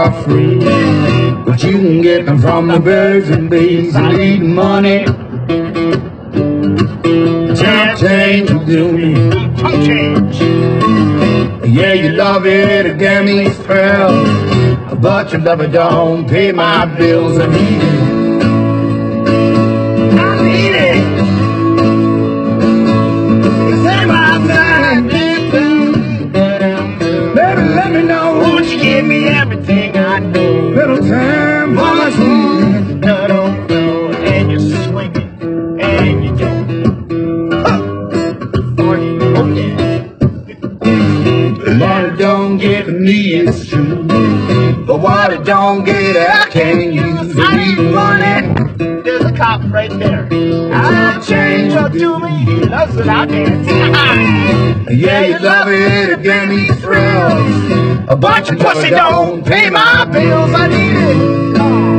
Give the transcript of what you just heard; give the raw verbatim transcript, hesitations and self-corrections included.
are free, but you can get them from the birds and bees. I need money. Chump change will do me. Chump change. Yeah, you love it, it gave me a thrill, but your lover don't pay my bills. I need it. I need it. It's in my mind. Baby, let me know. Won't you give me everything I need? Little time for my sweet. No, no, no. And you swing it, and you don't. Oh, yeah. What it don't get me is true, but what it don't get I can't use. I need money. There's a cop right there. I'll change or do me. He loves it out there. Yeah, you love it, it gave me thrills, but your lover don't pay my bills. I need it.